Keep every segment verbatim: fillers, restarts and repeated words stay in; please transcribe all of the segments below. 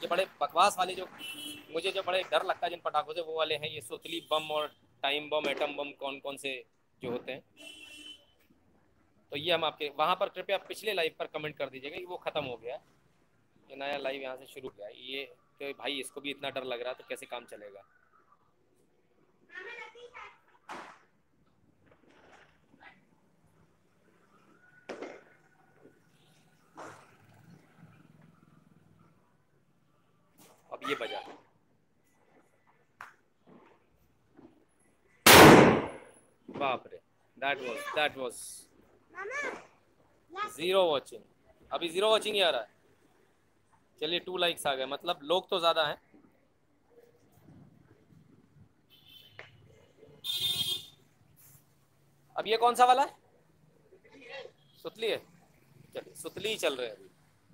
ये बड़े बकवास वाले जो मुझे जो बड़े डर लगता है जिन पटाखों से, वो वाले हैं ये सुतली बम और टाइम बम, एटम बम, कौन कौन से जो होते हैं। तो ये हम आपके वहाँ पर कृपया पिछले लाइव पर कमेंट कर दीजिएगा कि वो ख़त्म हो गया है, ये नया लाइव यहाँ से शुरू किया है। ये तो भाई इसको भी इतना डर लग रहा है तो कैसे काम चलेगा। अब ये बजा, बाप रे, that was that was zero watching. अभी जीरो वॉचिंग ही आ रहा है। चलिए टू लाइक्स आ गए, मतलब लोग तो ज़्यादा हैं। अब ये कौन सा वाला है? सुतली है। चलिए सुतली ही चल रहे हैं अभी।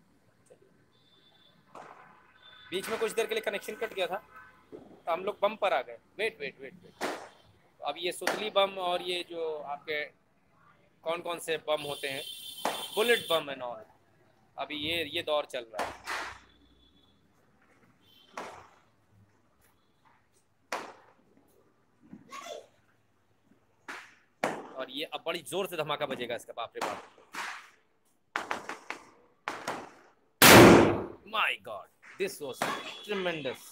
बीच में कुछ देर के लिए कनेक्शन कट गया था तो हम लोग बम पर आ गए। वेट वेट वेट वेट तो अब ये सुतली बम और ये जो आपके कौन कौन से बम होते हैं, बुलेट बम एंड ऑल, अभी ये ये दौर चल रहा है। और ये अब बड़ी जोर से धमाका बजेगा इसका, बाप रे बाप। My god, this was tremendous.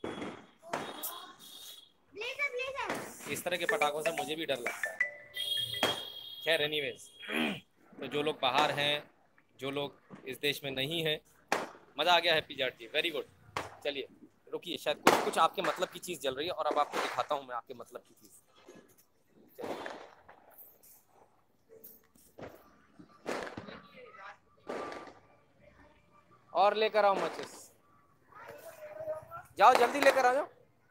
इस तरह के पटाखों से मुझे भी डर लगता है। खैर एनीवेज, तो जो लोग बाहर हैं, जो लोग इस देश में नहीं हैं, मज़ा आ गया Happy Jat ji, very good. चलिए रुकिए, शायद कुछ कुछ आपके मतलब की चीज़ जल रही है और अब आपको दिखाता हूँ मैं आपके मतलब की चीज़। और लेकर आओ मचिस, जाओ जल्दी लेकर आ जाओ।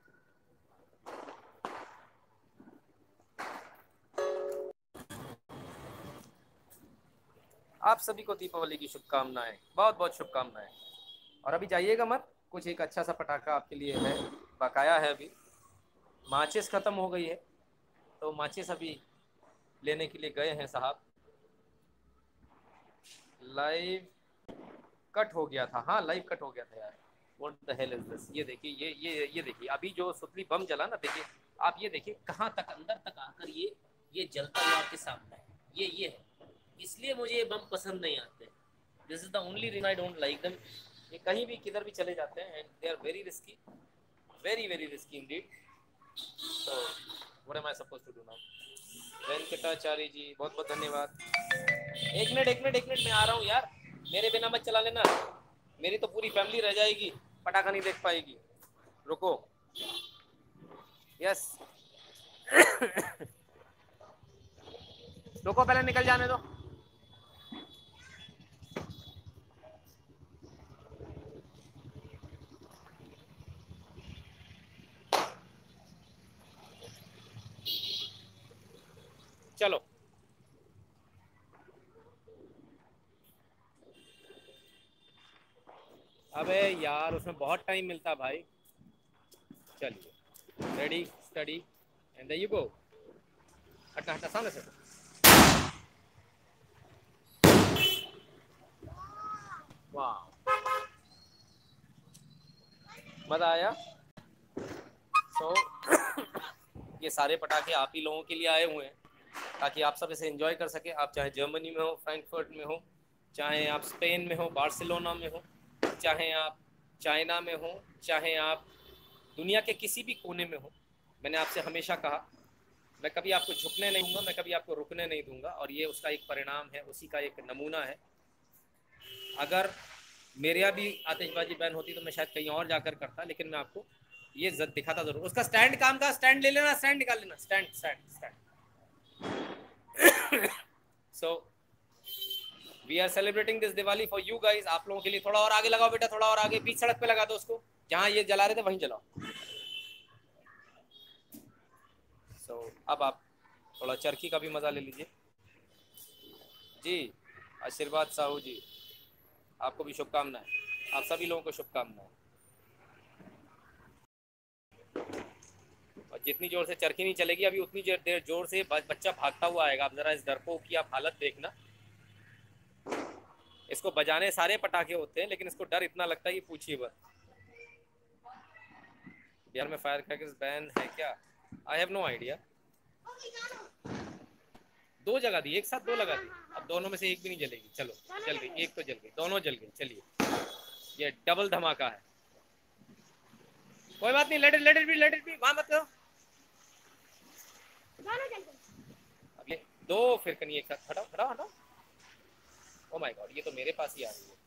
आप सभी को दीपावली की शुभकामनाएं, बहुत बहुत शुभकामनाएं। और अभी जाइएगा मत, कुछ एक अच्छा सा पटाखा आपके लिए है, बकाया है। अभी माचिस ख़त्म हो गई है तो माचिस अभी लेने के लिए गए हैं साहब। लाइव कट हो गया था, हाँ लाइव कट हो गया था यार। What the hell is this. ये देखिए, ये ये ये देखिए, अभी जो सुतली बम जला ना, देखिए आप, ये देखिए कहाँ तक अंदर तक आकर ये ये जलता हुआ आपके सामने है। ये ये है, इसलिए मुझे ये बम पसंद नहीं आते। This is the only reason I don't like them. ये कहीं भी किधर भी चले जाते हैं and they are very risky, very very risky indeed. So what am I suppose to do now? Venkatacharya ji बहुत बहुत धन्यवाद। एक मिनट एक मिनट एक मिनट मैं आ रहा हूँ यार, मेरे बिना मत चला लेना, मेरी तो पूरी फैमिली रह जाएगी, पटाखा नहीं देख पाएगी। रुको, यस रुको, पहले निकल जाने दो। चलो अबे यार उसमें बहुत टाइम मिलता भाई। चलिए ready steady and there you go. हटना हटना सामने से। वाह, मज़ा आया। सो so, ये सारे पटाखे आप ही लोगों के लिए आए हुए हैं ताकि आप सब इसे एंजॉय कर सके। आप चाहे जर्मनी में हो, फ्रैंकफर्ट में हो, चाहे आप स्पेन में हो, बार्सिलोना में हो, चाहे आप चाइना में हो, चाहे आप दुनिया के किसी भी कोने में हो। मैंने आपसे हमेशा कहा, मैं कभी आपको झुकने नहीं दूंगा, मैं कभी आपको रुकने नहीं दूंगा, और ये उसका एक परिणाम है, उसी का एक नमूना है। अगर मेरे यहाँ भी आतिशबाजी बैन होती तो मैं शायद कहीं और जाकर करता, लेकिन मैं आपको ये दिखाता जरूर। उसका स्टैंड काम का, स्टैंड ले लेना, स्टैंड निकाल लेना, stand stand stand. So we are celebrating this Diwali for you guys, आप लोगों के लिए। थोड़ा और आगे लगाओ बेटा, थोड़ा और आगे, बीच सड़क पे लगा दो उसको, जहाँ ये जला रहे थे वहीं जलाओ। सो so, अब आप थोड़ा चरखी का भी मज़ा ले लीजिए। जी आशीर्वाद साहू जी, आपको भी शुभकामनाएं, आप सभी लोगों को शुभकामनाएं। और जितनी जोर से चरखी नहीं चलेगी अभी, उतनी देर जोर से बच्चा भागता हुआ आएगा। आप जरा इस डरपोक की आप हालत देखना। इसको बजाने सारे पटाखे होते हैं लेकिन इसको डर इतना लगता है कि पूछिए बस। बिहार में फायर क्रैकर्स बैन है क्या? I have no idea. दो जगह दी, एक साथ दो लगा दी, अब दोनों में से एक भी नहीं जलेगी। चलो जल गई, एक तो जल गई, दोनों जल गई। चलिए ये डबल धमाका है। कोई बात नहीं, let it let it be let it be, वहां मत करो। अब ये दो फिर कहीं एक साथ, हटाओ हटाओ हटाओ। ओ माय गॉड, ये तो मेरे पास ही आ रही है।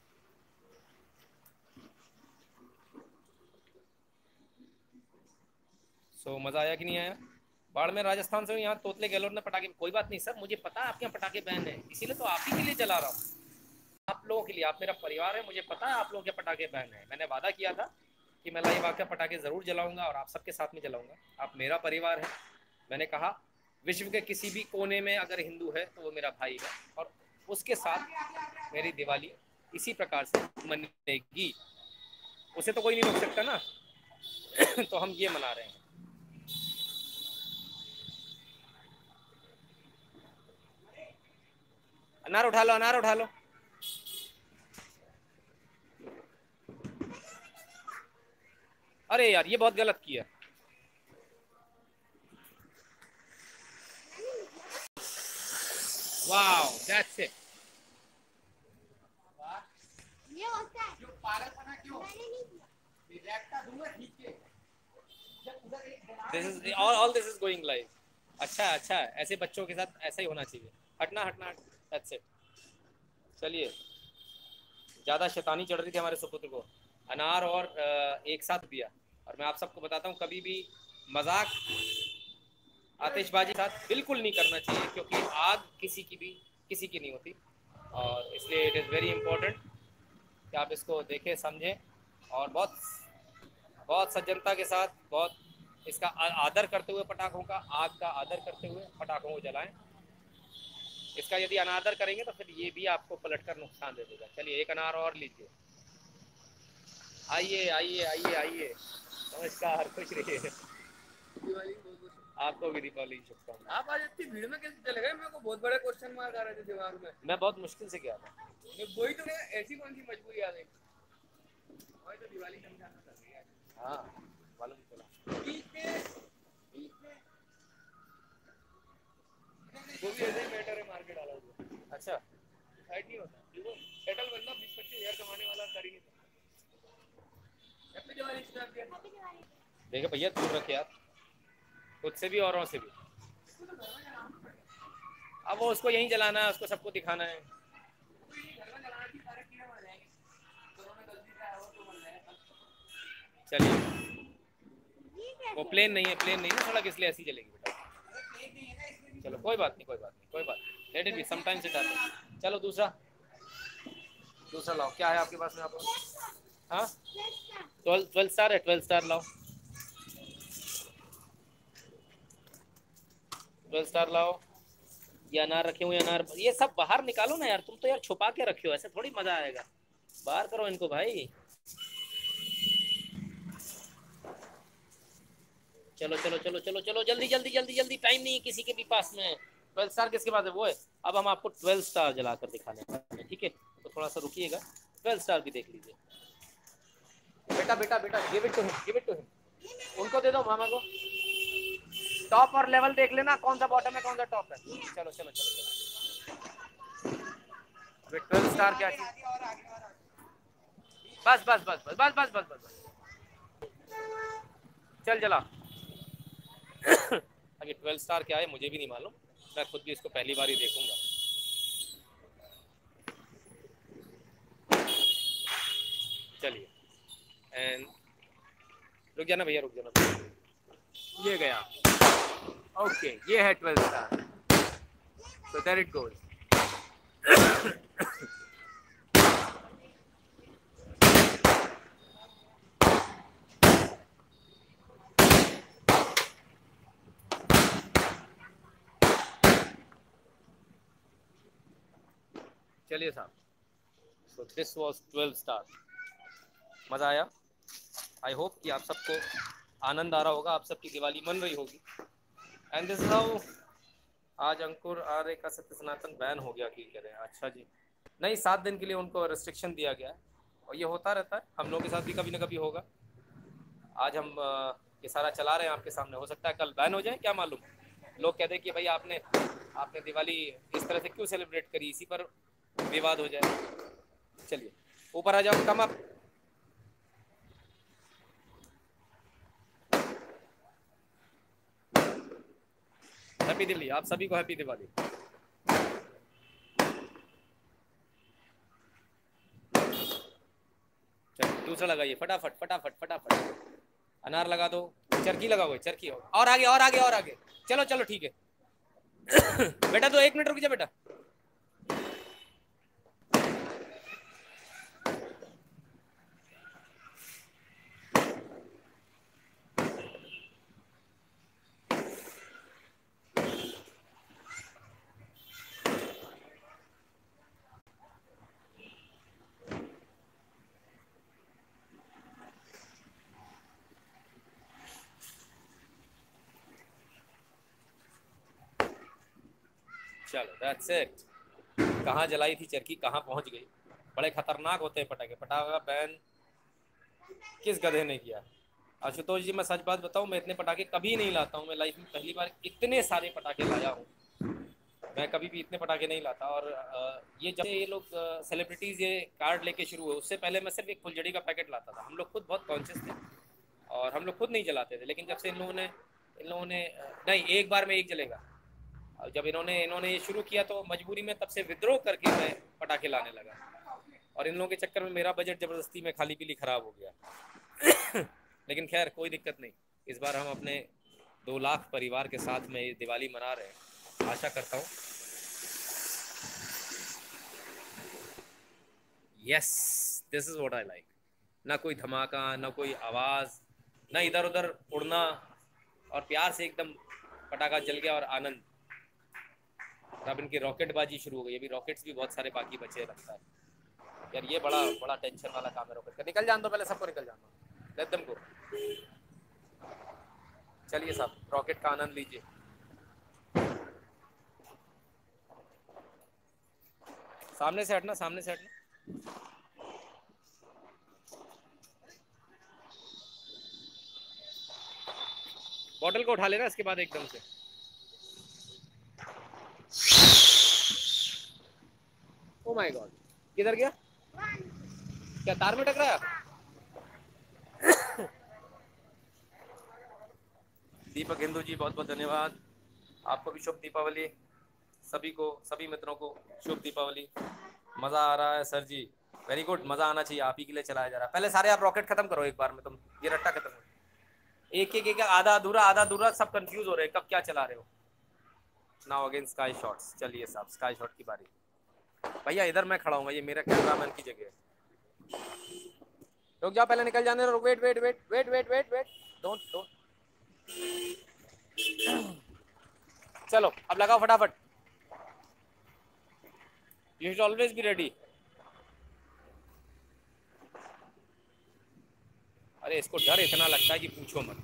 सो so, मजा आया कि नहीं आया? बाढ़ में राजस्थान से यहाँ तोतले गहलोत ने पटाखे, कोई बात नहीं सर, मुझे पता है आपके यहाँ पटाखे बैन है, इसीलिए तो आप ही के लिए जला रहा हूँ, आप लोगों के लिए। आप मेरा परिवार है, मुझे पता है आप लोगों के पटाखे बैन है। मैंने वादा किया था कि मैं लाइव आकर पटाखे जरूर जलाऊंगा और आप सबके साथ में जलाऊंगा। आप मेरा परिवार है। मैंने कहा विश्व के किसी भी कोने में अगर हिंदू है तो वो मेरा भाई है, और उसके साथ मेरी दिवाली इसी प्रकार से मनेगी। उसे तो कोई नहीं रोक सकता ना। तो हम ये मना रहे हैं। अनार उठा लो, अनार उठा लो। अरे यार ये बहुत गलत किया। Wow that's it. ये होता है क्यों पागलपना क्यों? डायरेक्ट दूंगा ठीक है। This is all all this is going live. अच्छा अच्छा, ऐसे बच्चों के साथ ऐसा ही होना चाहिए। हटना हटना, दैट्स इट। चलिए, ज़्यादा शैतानी चढ़ रही थी हमारे सुपुत्र को। अनार और एक साथ दिया। और मैं आप सबको बताता हूँ, कभी भी मजाक आतिशबाजी साथ बिल्कुल नहीं करना चाहिए, क्योंकि आग किसी की भी किसी की नहीं होती। और इसलिए इट इज़ वेरी इम्पोर्टेंट कि आप इसको देखें, समझें, और बहुत बहुत सज्जनता के साथ, बहुत इसका आदर करते हुए, पटाखों का, आग का आदर करते हुए पटाखों को जलाएं। इसका यदि अनादर करेंगे तो फिर ये भी आपको पलटकर नुकसान दे देगा। चलिए एक अनार और लीजिए। आइए आइए आइए आइए, नमस्कार, खुश रहिए। आपको भी दीपावली की शुभकामनाएं। आप आज इतनी भीड़ में कैसे चले गए? मेरे को बहुत बड़े क्वेश्चन मार्क आ रहे थे दिमाग में। मैं बहुत मुश्किल से गया था। वही तो, ऐसी कौन सी मजबूरी आ गई? वही तो दिवाली समझाना था। हाँ मालूम चला। वो भी ऐसे ही मैटर है, मार्केट डाला हुआ। अच्छा, साइड नहीं होता देखो, सेटल बंदा बीस पच्चीस हजार कमाने वाला कर ही नहीं सकता। हैप्पी दिवाली स्टार्ट किया। देखो भैया, दूर रखे आप खुद से भी औरों से भी। अब वो उसको यहीं जलाना है, उसको सबको दिखाना है। चलिए, वो प्लेन नहीं है, प्लेन नहीं है सड़क, इसलिए ऐसी चलेगी बेटा। चलो कोई बात नहीं, कोई बात नहीं, कोई बात नहीं, let it be, sometimes it happens. चलो दूसरा, दूसरा लाओ। क्या है आपके पास में? आपको हाँ, ट्वेल्व ट्वेल्व स्टार है, ट्वेल्व स्टार लाओ, ट्वेल्व स्टार लाओ। ये अनार रखे हुए, अनार ये सब बाहर निकालो ना यार, तुम तो यार छुपा के रखे हो, ऐसे थोड़ी मजा आएगा। बाहर करो इनको भाई। चलो चलो चलो चलो चलो, जल्दी जल्दी जल्दी जल्दी, टाइम नहीं है किसी के भी पास में। ट्वेल्व स्टार किसके पास है? वो है। अब हम आपको ट्वेल्व स्टार जलाकर दिखाने वाले हैं, ठीक है? तो थोड़ा सा रुकिएगा, ट्वेल्व स्टार भी देख लीजिए। बेटा बेटा बेटा, give it to him, give it to him. उनको दे दो, मामा को। टॉप और लेवल देख लेना, कौन सा बॉटम है कौन सा टॉप है। चलो चलो चलो चलो, ट्वेल्व स्टार क्या चीज? बस बस बस बस बस बस बस बस, चल जला। आगे ट्वेल्व स्टार क्या है मुझे भी नहीं मालूम, मैं खुद भी इसको पहली बार ही देखूंगा। चलिए, एंड रुक जाना भैया, रुक जाना भैया। ये गया, ओके, ये है twelve star. So there it goes. चलिए साहब, so this was twelve star. मज़ा आया? आई होप कि आप सबको आनंद आ रहा होगा, आप सबकी दिवाली मन रही होगी। And this is how. आज अंकुर आर्य का सत्य सनातन बैन हो गया कि कह रहे हैं? अच्छा जी, नहीं, सात दिन के लिए उनको रिस्ट्रिक्शन दिया गया है, और ये होता रहता है, हम लोगों के साथ भी कभी ना कभी होगा। आज हम ये सारा चला रहे हैं आपके सामने, हो सकता है कल बैन हो जाए, क्या मालूम। लोग कहते हैं कि भाई आपने आपने दिवाली इस तरह से क्यों सेलिब्रेट करी, इसी पर विवाद हो जाए। चलिए ऊपर आ जाओ, कम अप। हैप्पी दिवाली, आप सभी को हैप्पी दिवाली। चलिए दूसरा लगाइए, फटाफट फटाफट फटाफट। अनार लगा दो, चरखी लगाओ, चरखी और आगे और आगे और आगे। चलो चलो ठीक है। बेटा तो एक मिनट रुक जा बेटा। चलो दैट्स इट। कहाँ जलाई थी चरखी, कहाँ पहुंच गई। बड़े खतरनाक होते हैं पटाखे। पटाखा बैन किस गधे ने किया। आशुतोष जी मैं सच बात बताऊं, मैं इतने पटाखे कभी नहीं लाता हूं। मैं लाइफ में पहली बार इतने सारे पटाखे लाया हूं। मैं कभी भी इतने पटाखे नहीं लाता। और ये जब ये लोग सेलिब्रिटीज़ ये कार्ड लेके शुरू हुए, उससे पहले मैं सिर्फ एक फुलझड़ी का पैकेट लाता था। हम लोग खुद बहुत कॉन्शियस थे और हम लोग खुद नहीं जलाते थे। लेकिन जब से इन लोगों ने इन लोगों ने नहीं, एक बार में एक जलेगा। और जब इन्होंने इन्होंने ये शुरू किया तो मजबूरी में तब से विद्रोह करके मैं पटाखे लाने लगा। और इन लोगों के चक्कर में मेरा बजट ज़बरदस्ती में खाली पीली ख़राब हो गया। लेकिन खैर कोई दिक्कत नहीं। इस बार हम अपने दो लाख परिवार के साथ में ये दिवाली मना रहे हैं। आशा करता हूँ yes this is what I like. ना कोई धमाका, ना कोई आवाज़, ना इधर उधर उड़ना, और प्यार से एकदम पटाखा जल गया और आनंद। अब इनकी रॉकेटबाजी शुरू हो गई। अभी रॉकेट्स भी बहुत सारे बाकी बचे लगता है। यार ये बड़ा बड़ा टेंशन वाला काम है रॉकेट का। निकल जान दो पहले, सबको निकल जान दो, लेट देम गो। चलिए साहब रॉकेट का आनंद लीजिए। सामने से हटना, सामने से हटना। बॉटल को उठा लेना इसके बाद एकदम से। ओ माय गॉड, किधर गया? क्या तार में टकराया? दीपक हिंदू जी बहुत बहुत धन्यवाद। आपको भी शुभ दीपावली। सभी को, सभी मित्रों को शुभ दीपावली। मज़ा आ रहा है सर जी, वेरी गुड। मज़ा आना चाहिए, आप ही के लिए चलाया जा रहा है। पहले सारे आप रॉकेट खत्म करो एक बार में, तुम ये रट्टा खत्म करो। एक एक एक आधा अधूरा आधा अधूरा, सब कंफ्यूज हो रहे हैं कब क्या चला रहे हो। Now again sky shots. चलिए साहब स्काई शॉट की बारी। भैया इधर मैं खड़ा हूँ, ये मेरा कैमरामैन की जगह है। रुक जाओ पहले, निकल जाने दो। Wait wait wait wait wait wait wait don't don't. चलो अब लगाओ फटाफट। You should always be ready. अरे इसको डर इतना लगता है कि पूछो मत।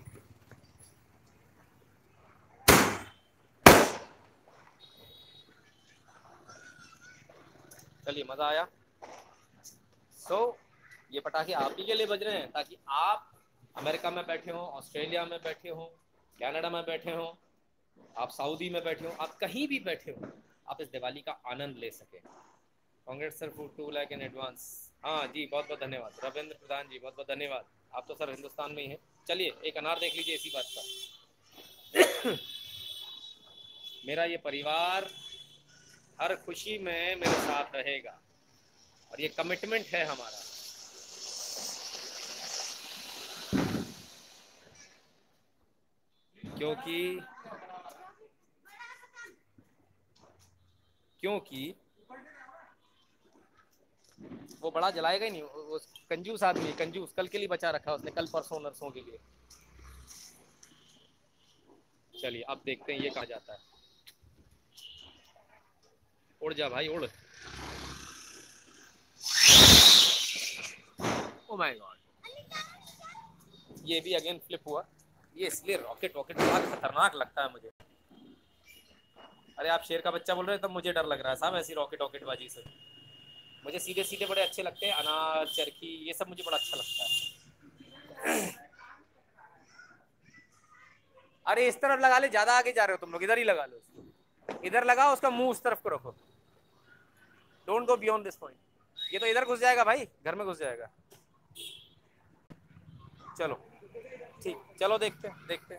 चलिए मज़ा आया। सो so, ये पटाखे आप ही के लिए बज रहे हैं ताकि आप अमेरिका में बैठे हो, ऑस्ट्रेलिया में बैठे हो, कनाडा में बैठे हो, आप सऊदी में बैठे हो, आप कहीं भी बैठे हो, आप इस दिवाली का आनंद ले सके। Congress sir for two lakh in advance. हाँ जी बहुत बहुत धन्यवाद। रविंद्र प्रधान जी बहुत बहुत धन्यवाद। आप तो सर हिंदुस्तान में ही हैं। चलिए एक अनार देख लीजिए इसी बात का। मेरा ये परिवार हर खुशी में मेरे साथ रहेगा और ये कमिटमेंट है हमारा। क्योंकि क्योंकि वो बड़ा जलाएगा ही नहीं। वो कंजूस आदमी, कंजूस, कल के लिए बचा रखा है उसने, कल परसों नरसों के लिए। चलिए अब देखते हैं ये कहाँ जाता है। उड़ जा भाई उड़। ओ माय गॉड, ये भी अगेन फ्लिप हुआ। ये इसलिए रॉकेट वॉकेट बड़ा खतरनाक लगता है मुझे। अरे आप शेर का बच्चा बोल रहे हैं तब मुझे डर लग रहा है साहब ऐसी रॉकेट वॉकेट बाजी से। मुझे सीधे सीधे बड़े अच्छे लगते हैं, अनार चरखी ये सब मुझे बड़ा अच्छा लगता है। अरे इस तरफ लगा ले, ज्यादा आगे जा रहे हो तुम लोग, इधर ही लगा लो उसको, इधर लगाओ, उसका मुंह उस तरफ को रखो, don't go beyond this point. ये तो इधर घुस जाएगा भाई, घर में घुस जाएगा। चलो ठीक, चलो देखते देखते,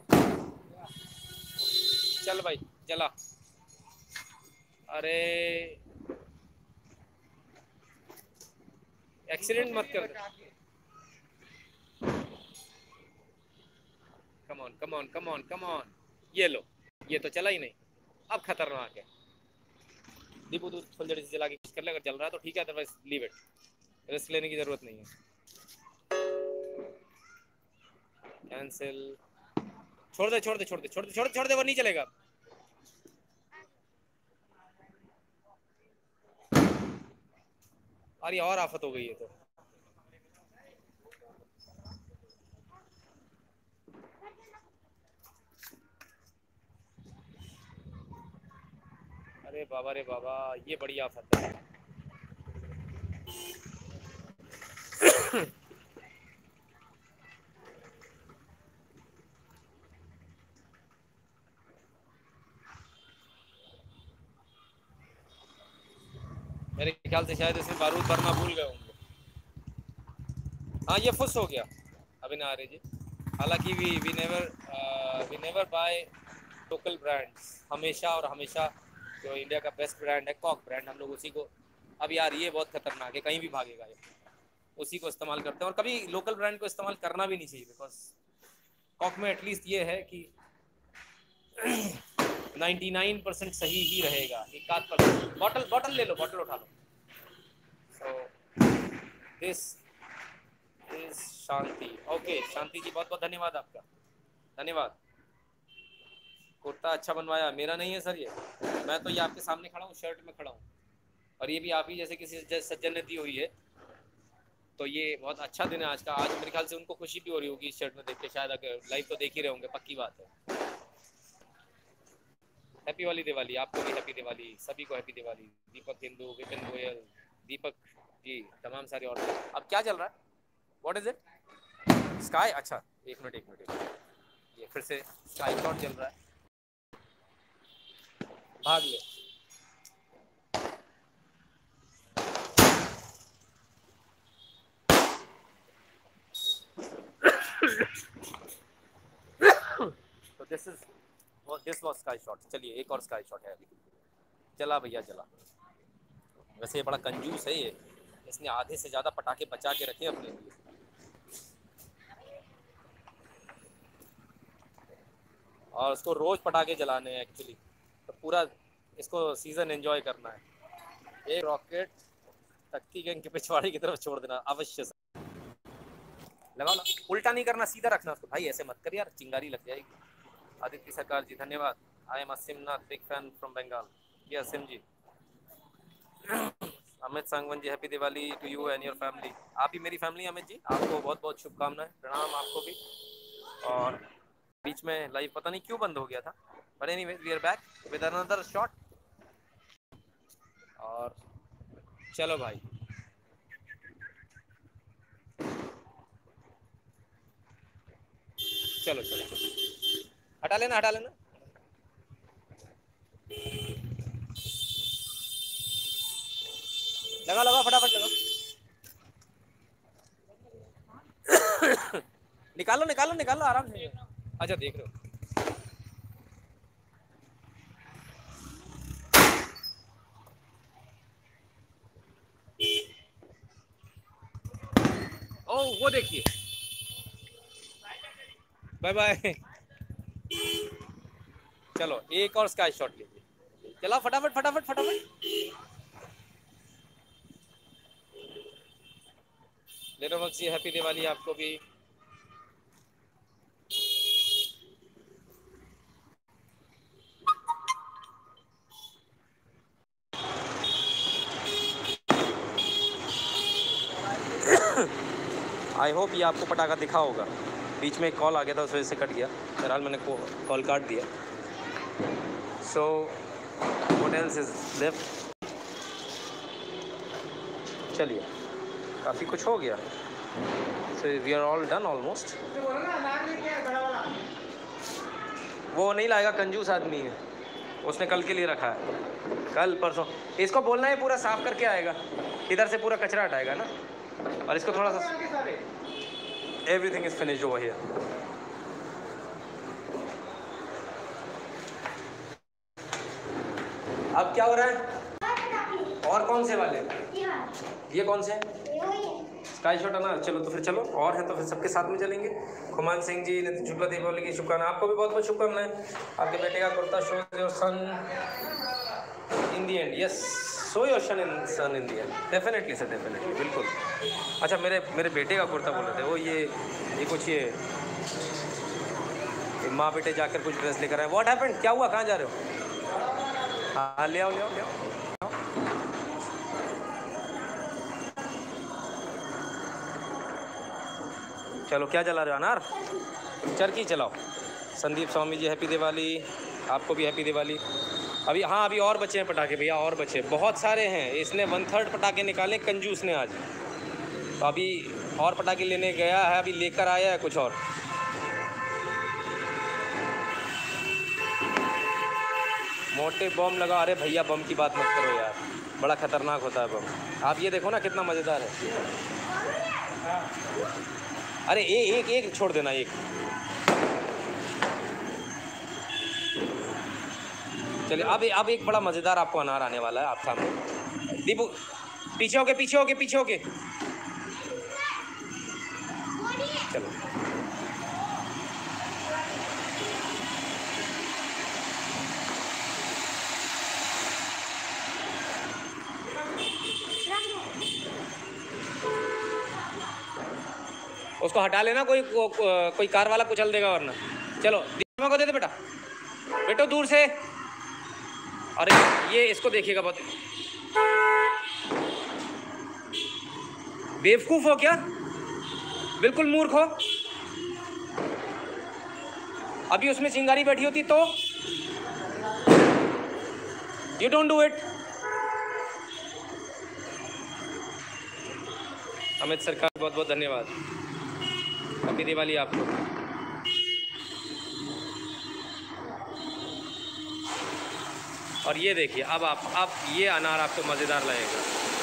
चल भाई चला। अरे एक्सीडेंट मत कर, come on come on come on come on. ये लो, ये तो चला ही नहीं, अब खतरनाक है। दीपू तू फुल जड़ी से चला के कुछ कर ले, अगर चल रहा है तो ठीक है, अदरवाइज लीव इट, रिस्क लेने की जरूरत नहीं है। कैंसिल, छोड़ दे छोड़ दे छोड़ दे छोड़ दे छोड़ दे छोड़ दे, वो नहीं चलेगा। अरे और आफत हो गई है तो। अरे बाबा रे बाबा, ये बड़ी आफत है। मेरे ख्याल से शायद इसमें बारूद भरना भूल गए होंगे। हाँ ये फुस हो गया अभी ना आ रही जी। हालांकि we we never we never buy local brands, हमेशा और हमेशा जो इंडिया का बेस्ट ब्रांड है कॉक ब्रांड, हम लोग उसी को, अब यार ये बहुत खतरनाक है, कहीं भी भागेगा ये, उसी को इस्तेमाल करते हैं। और कभी लोकल ब्रांड को इस्तेमाल करना भी नहीं चाहिए, बिकॉज कॉक में एटलीस्ट ये है कि निन्यानवे परसेंट सही ही रहेगा, एक आध परसेंट। बॉटल बॉटल ले लो, बॉटल उठा लो। So this is Shanti. Okay Shanti ji, बहुत बहुत धन्यवाद आपका, धन्यवाद। कुर्ता अच्छा बनवाया, मेरा नहीं है सर ये, मैं तो ये आपके सामने खड़ा हूँ, शर्ट में खड़ा हूँ, और ये भी आप ही जैसे किसी सज्जन ने दी हुई है, तो ये बहुत अच्छा दिन है आज का। आज मेरे ख्याल से उनको खुशी भी हो रही होगी इस शर्ट में देख के, शायद अगर लाइव तो देख ही रहे होंगे, पक्की बात है। हैप्पी वाली दिवाली, आपको भी हैप्पी दिवाली, सभी को हैप्पी दिवाली। दीपक हिंदू, विपिन गोयल, दीपक जी, तमाम सारे और। अब क्या चल रहा है, व्हाट इज इट, स्काई? अच्छा एक मिनट एक मिनट, ये फिर से स्काई शॉट चल रहा है, भाग ले। तो this is this was sky shot. चलिए एक और स्काई शॉट है अभी, चला भैया चला। वैसे ये बड़ा कंजूस है ये, इसने आधे से ज़्यादा पटाखे बचा के रखे अपने लिए। और उसको रोज़ पटाखे जलाने हैं एक्चुअली, तो पूरा इसको सीज़न एंजॉय करना है। एक रॉकेट तख्ती गैंग के पिछवाड़े की तरफ छोड़ देना अवश्य से। लगाओ ना, उल्टा नहीं करना, सीधा रखना उसको भाई, ऐसे मत कर यार, चिंगारी लग जाएगी। आदित्य सरकार जी धन्यवाद। I am Asim Nath, big fan from Bengal. ये Asim ji. Amit Sangwan ji, happy Diwali to you and your family. आप ही मेरी फैमिली अमित जी, आपको बहुत बहुत शुभकामनाएं, प्रणाम आपको भी। और बीच में लाइव पता नहीं क्यों बंद हो गया था, but anyway we are back with another shot. और चलो भाई, चलो चलो चलो, हटा लेना हटा लेना। लगा लगा फटाफट लगा। निकालो निकालो निकालो आराम से। अच्छा देख रहे हो, ओ वो देखिए, बाय बाय। चलो एक और स्काई शॉट लीजिए, चला फटाफट फटाफट फटाफट। लेनो बख्शी, हैप्पी दिवाली आपको भी। आई होप ये आपको पटाखा दिखा होगा। बीच में एक कॉल आ गया था, उस वजह से कट गया, फिलहाल मैंने कॉल काट दिया। So what else is left. चलिए काफ़ी कुछ हो गया, so we are all done almost. वो नहीं लाएगा, कंजूस आदमी है, उसने कल के लिए रखा है, कल परसों। इसको बोलना है पूरा साफ करके आएगा, इधर से पूरा कचरा हटाएगा ना, और इसको थोड़ा सा। Everything is finished over here. अब क्या हो रहा है? और कौन से वाले? ये कौन से? स्काई शॉट है ना? चलो तो फिर चलो, और हैं तो फिर सबके साथ में चलेंगे। खुमान सिंह जी, नितिन शुक्ला, दीपावली की शुभकामनाएं। आपको भी बहुत बहुत शुभकामनाएं। आपके बेटे का kurta show your son in the end. Yes, show your son in son in the end. Definitely sir, definitely, बिल्कुल। अच्छा, मेरे मेरे बेटे का कुर्ता बोल रहे थे वो, ये ये कुछ ये, ये माँ बेटे जाकर कुछ ड्रेस लेकर आए। What happened? क्या हुआ? कहाँ जा रहे हो? हाँ, ले आओ ले आओ ले आओ। चलो, क्या जला रहे हो? अनार? चरखी चलाओ। संदीप स्वामी जी, हैप्पी दिवाली। आपको भी हैप्पी दिवाली। अभी हाँ, अभी और बचे हैं पटाखे भैया, और बचे बहुत सारे हैं। इसने वन थर्ड पटाखे निकाले कंजूस ने आज, तो अभी और पटाखे लेने गया है, अभी लेकर आया है कुछ और। मोटे बम लगा। अरे भैया, बम की बात मत करो यार, बड़ा खतरनाक होता है बम। आप ये देखो ना कितना मज़ेदार है। अरे ए, एक एक छोड़ देना, एक। चलिए, अब अब एक बड़ा मज़ेदार आपको अनार आने वाला है आप सामने। दीपू, पीछे होके पीछे होके पीछे होके चलो। उसको हटा लेना, कोई को, को, कोई कार वाला कुचल देगा वरना। चलो, दीपा को दे दे बेटा, बेटो दूर से। अरे ये इसको देखिएगा, बहुत बेवकूफ हो क्या? बिल्कुल मूर्ख हो। अभी उसमें चिंगारी बैठी होती तो। You don't do it. Amit Sarkar, बहुत बहुत धन्यवाद। हैप्पी दिवाली आपको। और ये देखिए, अब आप अब ये अनार आपको मज़ेदार लगेगा।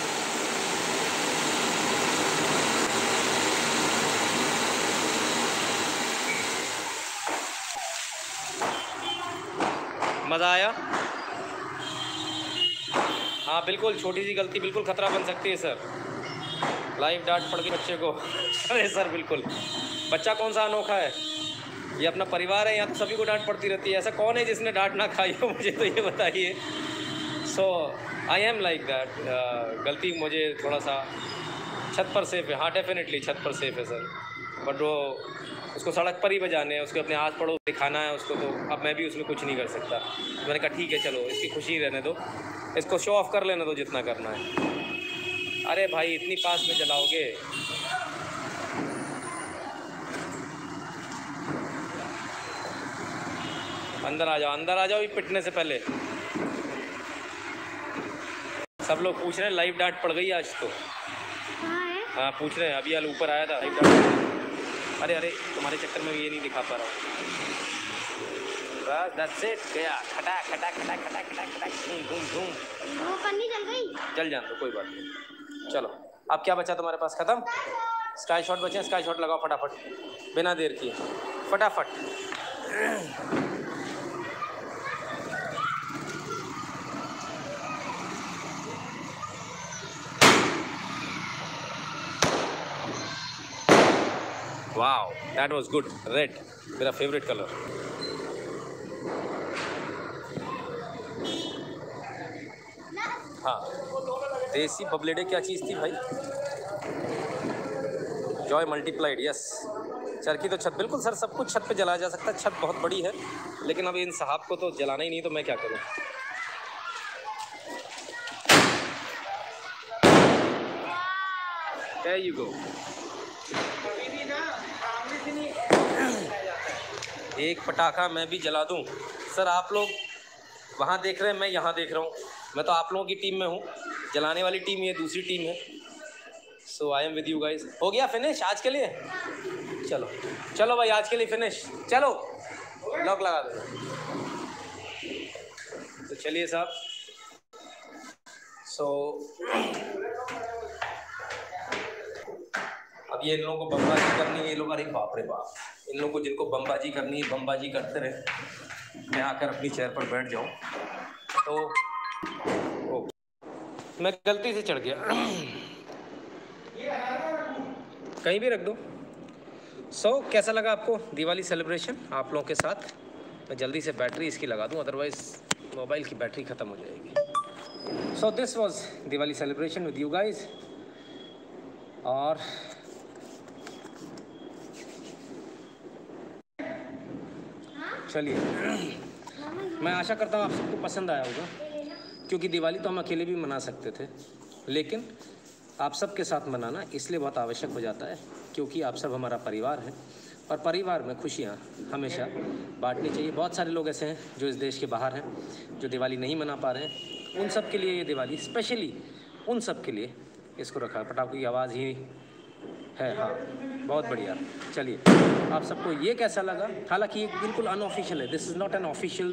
मज़ा आया? हाँ बिल्कुल, छोटी सी गलती बिल्कुल खतरा बन सकती है सर। लाइव डांट पड़ गई बच्चे को। अरे सर बिल्कुल, बच्चा कौन सा अनोखा है, ये अपना परिवार है, यहाँ तो सभी को डांट पड़ती रहती है। ऐसा कौन है जिसने डांट ना खाई हो, मुझे तो ये बताइए। So I am like that. गलती मुझे थोड़ा सा छत पर सेफ है। हाँ डेफिनेटली छत पर सेफ है सर, बट वो उसको सड़क पर ही बजाने हैं, उसको अपने आस पड़ोस दिखाना है उसको, तो अब मैं भी उसमें कुछ नहीं कर सकता। तो मैंने कहा ठीक है चलो, इसकी खुशी रहने दो, इसको शो ऑफ कर लेने दो जितना करना है। अरे भाई, इतनी पास में जलाओगे? अंदर आ जाओ, अंदर आ जाओ, ये पिटने से पहले। सब लोग पूछ रहे हैं, लाइव डांट पड़ गई आज तो। हाँ पूछ रहे हैं, अभी यार ऊपर आया था लाइव डांट। अरे अरे, तुम्हारे चक्कर में ये नहीं दिखा पा रहा हूँ। बस दैट्स इट, गया। खटा खटा खटा खटा खटा खटा घूम घूम घूम। वो पन्नी जल गई। जल जान दो, कोई बात नहीं। चलो, अब क्या बचा तुम्हारे पास? खत्म? स्काई शॉट बचे। स्काई शॉट लगाओ फटाफट, बिना देर किए, फटाफट। Wow, that was good. Red मेरा फेवरेट कलर। हाँ, देसी बबलेडे क्या चीज़ थी भाई? Joy multiplied, yes. चरखी तो छत, बिल्कुल सर, सब कुछ छत पे जलाया जा सकता है। छत बहुत बड़ी है, लेकिन अब इन साहब को तो जलाना ही नहीं, तो मैं क्या करूं? There you go। एक पटाखा मैं भी जला दूं? सर आप लोग वहाँ देख रहे हैं, मैं यहाँ देख रहा हूँ। मैं तो आप लोगों की टीम में हूँ, जलाने वाली टीम ये दूसरी टीम है। So I am with you guys. हो गया फिनिश आज के लिए? चलो चलो भाई, आज के लिए फिनिश। चलो लॉक लगा दो। तो चलिए साहब, सो अब ये इन लोगों को बमबाजी करनी है। ये लोग, अरे बाप रे बाप, इन लोगों को जिनको बमबाजी करनी है बमबाजी करते रहे। मैं आकर अपनी चेयर पर बैठ जाऊं तो ओ, मैं गलती से चढ़ गया। कहीं भी रख दो। सो so, कैसा लगा आपको दिवाली सेलिब्रेशन आप लोगों के साथ? मैं जल्दी से बैटरी इसकी लगा दूं, अदरवाइज़ मोबाइल की बैटरी ख़त्म हो जाएगी। So this was Diwali celebration with you guys. और चलिए, मैं आशा करता हूँ आप सबको पसंद आया होगा, क्योंकि दिवाली तो हम अकेले भी मना सकते थे, लेकिन आप सबके साथ मनाना इसलिए बहुत आवश्यक हो जाता है क्योंकि आप सब हमारा परिवार है, और परिवार में खुशियाँ हमेशा बांटनी चाहिए। बहुत सारे लोग ऐसे हैं जो इस देश के बाहर हैं, जो दिवाली नहीं मना पा रहे हैं। उन सब के लिए ये दिवाली, स्पेशली उन सब के लिए इसको रखा है। पटाखों की आवाज़ ही है। हाँ, बहुत बढ़िया। चलिए, आप सबको ये कैसा लगा? हालांकि ये बिल्कुल अनऑफिशियल है, this is not an official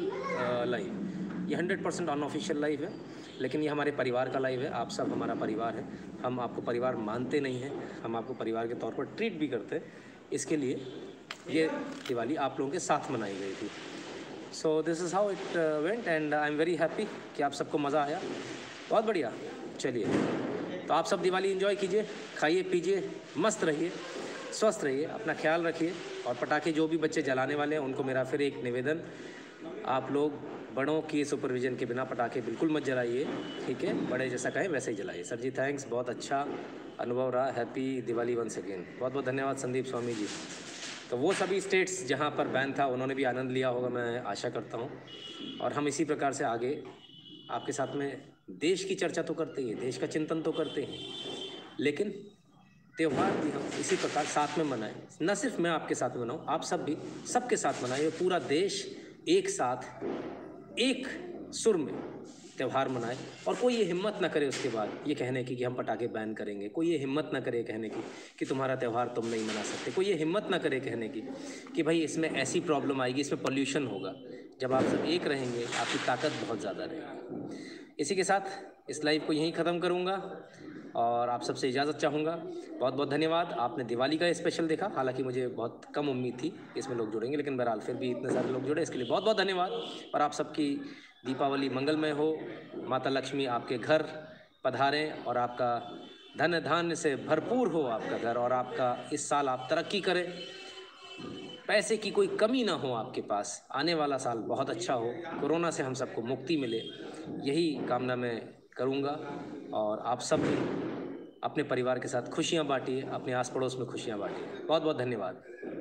live, ये हंड्रेड परसेंट अनऑफिशियल लाइव है, लेकिन ये हमारे परिवार का लाइव है। आप सब हमारा परिवार है। हम आपको परिवार मानते नहीं हैं, हम आपको परिवार के तौर पर ट्रीट भी करते हैं। इसके लिए ये दिवाली आप लोगों के साथ मनाई गई थी। So this is how it went and I am very happy कि आप सबको मज़ा आया। बहुत बढ़िया। चलिए, तो आप सब दिवाली एंजॉय कीजिए, खाइए पीजिए, मस्त रहिए, स्वस्थ रहिए, अपना ख्याल रखिए। और पटाखे जो भी बच्चे जलाने वाले हैं उनको मेरा फिर एक निवेदन, आप लोग बड़ों की सुपरविज़न के बिना पटाखे बिल्कुल मत जलाइए, ठीक है? बड़े जैसा कहें वैसे ही जलाइए। सर जी थैंक्स, बहुत अच्छा अनुभव रहा। Happy Diwali once again. बहुत बहुत धन्यवाद संदीप स्वामी जी। तो वो सभी स्टेट्स जहाँ पर बैन था उन्होंने भी आनंद लिया होगा, मैं आशा करता हूँ। और हम इसी प्रकार से आगे आपके साथ में देश की चर्चा तो करते ही हैं, देश का चिंतन तो करते हैं, लेकिन त्यौहार भी हम इसी प्रकार साथ में मनाएं। न सिर्फ मैं आपके साथ मनाऊं, आप सब भी सबके साथ मनाएं। पूरा देश एक साथ एक सुर में त्यौहार मनाए। और कोई ये हिम्मत ना करे उसके बाद ये कहने की कि हम पटाखे बैन करेंगे। कोई ये हिम्मत ना करे कहने की कि तुम्हारा त्यौहार तुम नहीं मना सकते। कोई ये हिम्मत ना करे कहने की कि भाई इसमें ऐसी प्रॉब्लम आएगी, इसमें पोल्यूशन होगा। जब आप सब एक रहेंगे आपकी ताकत बहुत ज़्यादा रहेगी। इसी के साथ इस लाइव को यहीं ख़त्म करूँगा और आप सबसे इजाज़त चाहूँगा। बहुत बहुत धन्यवाद। आपने दिवाली का स्पेशल देखा, हालांकि मुझे बहुत कम उम्मीद थी इसमें लोग जुड़ेंगे, लेकिन बहरहाल फिर भी इतने सारे लोग जुड़े, इसके लिए बहुत बहुत धन्यवाद। और आप सबकी दीपावली मंगलमय हो, माता लक्ष्मी आपके घर पधारें और आपका धन धान्य से भरपूर हो आपका घर, और आपका इस साल आप तरक्की करें, पैसे की कोई कमी ना हो आपके पास, आने वाला साल बहुत अच्छा हो, कोरोना से हम सबको मुक्ति मिले, यही कामना मैं करूँगा। और आप सब भी अपने परिवार के साथ खुशियाँ बांटिए, अपने आस पड़ोस में खुशियाँ बांटिए। बहुत बहुत धन्यवाद।